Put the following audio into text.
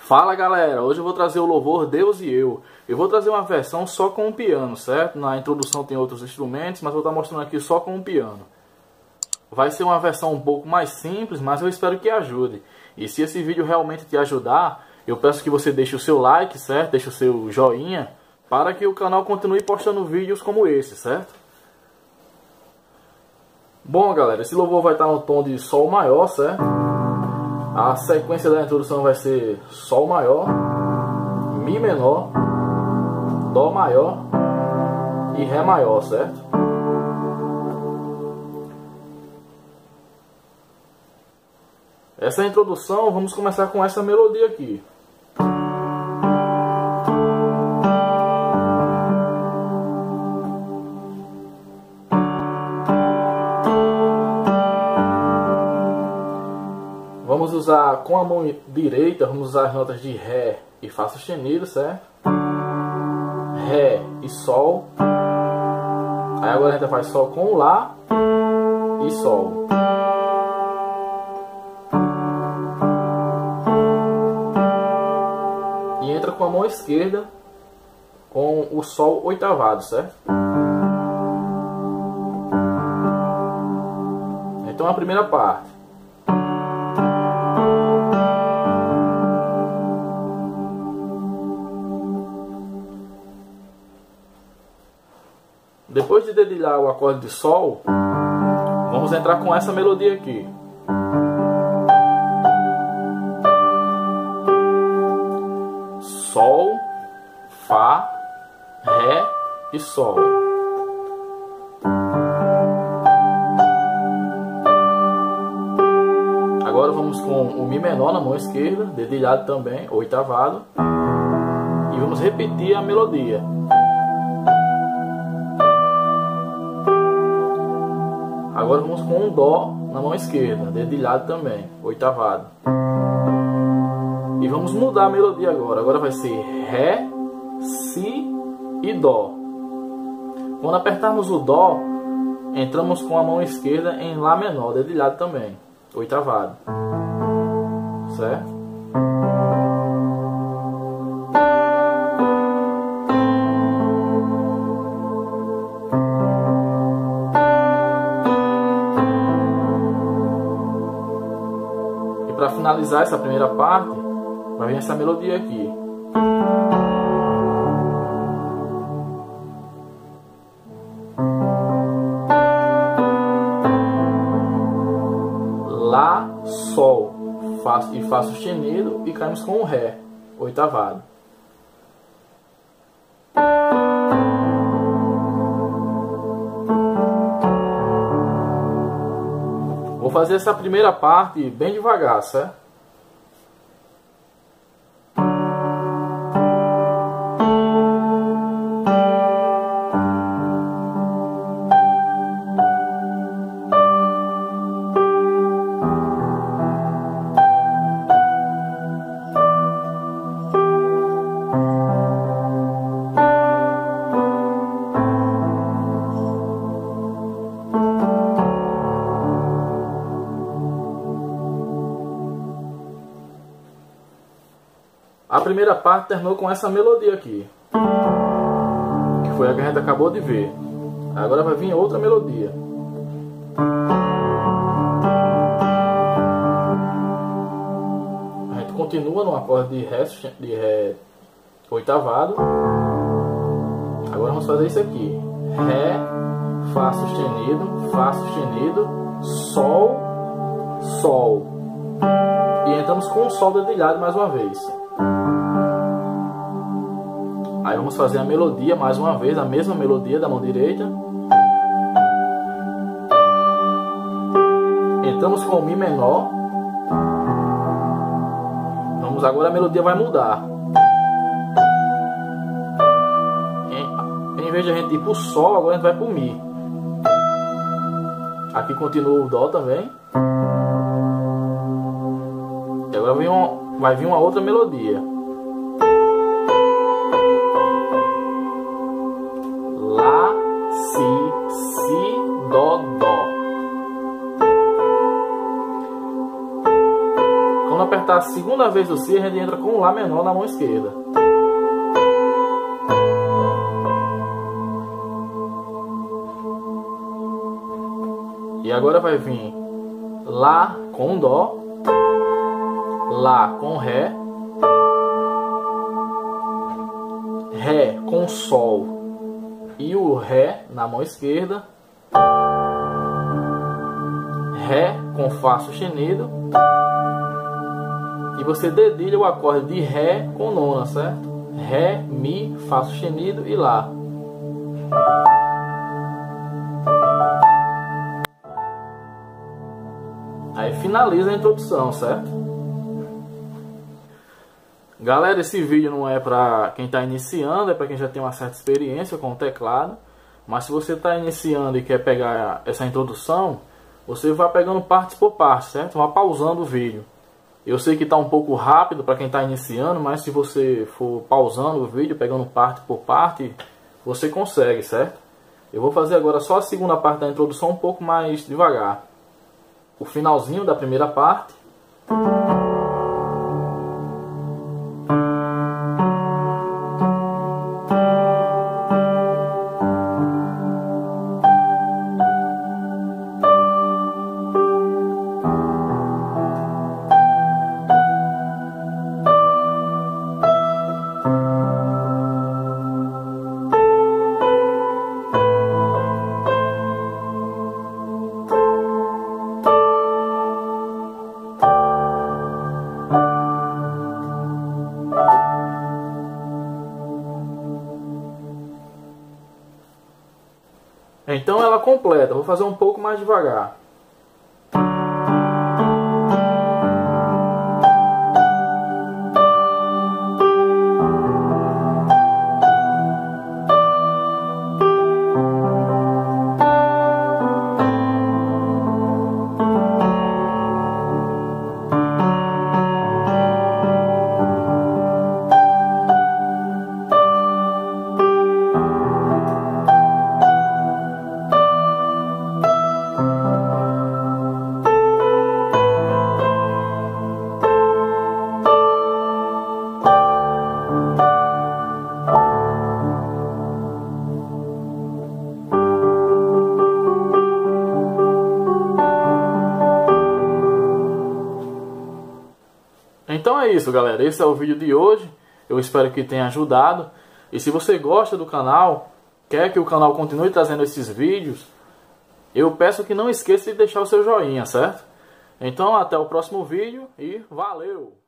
Fala galera, hoje eu vou trazer o louvor Deus e Eu. Eu vou trazer uma versão só com o piano, certo? Na introdução tem outros instrumentos, mas vou estar mostrando aqui só com o piano. Vai ser uma versão um pouco mais simples, mas eu espero que ajude. E se esse vídeo realmente te ajudar, eu peço que você deixe o seu like, certo? Deixe o seu joinha, para que o canal continue postando vídeos como esse, certo? Bom galera, esse louvor vai estar no tom de Sol maior, certo? A sequência da introdução vai ser Sol maior, Mi menor, Dó maior e Ré maior, certo? Essa introdução, vamos começar com essa melodia aqui. Vamos usar com a mão direita, vamos usar as notas de Ré e Fá sustenido, certo? Ré e Sol. Aí agora a gente faz Sol com Lá e Sol. E entra com a mão esquerda com o Sol oitavado, certo? Então a primeira parte. Depois de dedilhar o acorde de Sol, vamos entrar com essa melodia aqui. Sol, Fá, Ré e Sol. Agora vamos com o Mi menor na mão esquerda, dedilhado também, oitavado. E vamos repetir a melodia. Agora vamos com um Dó na mão esquerda, dedilhado também, oitavado. E vamos mudar a melodia agora. Agora vai ser Ré, Si e Dó. Quando apertarmos o Dó, entramos com a mão esquerda em Lá menor, dedilhado também, oitavado. Certo? Para finalizar essa primeira parte, vai vir essa melodia aqui. Lá, Sol, Fá e Fá sustenido e caímos com o Ré, oitavado. Vou fazer essa primeira parte bem devagar, certo? A primeira parte terminou com essa melodia aqui, que foi a que a gente acabou de ver. Agora vai vir outra melodia. A gente continua no acorde de Ré oitavado. Agora vamos fazer isso aqui. Ré, Fá sustenido, Sol, Sol. E entramos com o Sol dedilhado mais uma vez. Aí vamos fazer a melodia mais uma vez, a mesma melodia da mão direita. Entramos com o Mi menor. Vamos agora, a melodia vai mudar. Em vez de a gente ir para o Sol, agora a gente vai para o Mi. Aqui continua o Dó também. E agora vai vir uma outra melodia. Lá, Si, Dó, Dó. Quando apertar a segunda segunda vez do Si, a gente entra com um Lá menor na mão esquerda. E agora vai vir Lá com Dó, Lá com Ré, Ré com Sol e o Ré na mão esquerda, Ré com Fá sustenido, e você dedilha o acorde de Ré com nona, certo? Ré, Mi, Fá sustenido e Lá. Aí finaliza a introdução, certo? Galera, esse vídeo não é para quem está iniciando, é para quem já tem uma certa experiência com o teclado. Mas se você está iniciando e quer pegar essa introdução, você vai pegando parte por parte, certo? Vai pausando o vídeo. Eu sei que está um pouco rápido para quem está iniciando, mas se você for pausando o vídeo, pegando parte por parte, você consegue, certo? Eu vou fazer agora só a segunda parte da introdução um pouco mais devagar. O finalzinho da primeira parte. Então ela completa, vou fazer um pouco mais devagar. Então é isso, galera. Esse é o vídeo de hoje. Eu espero que tenha ajudado. E se você gosta do canal, quer que o canal continue trazendo esses vídeos, eu peço que não esqueça de deixar o seu joinha, certo? Então até o próximo vídeo e valeu!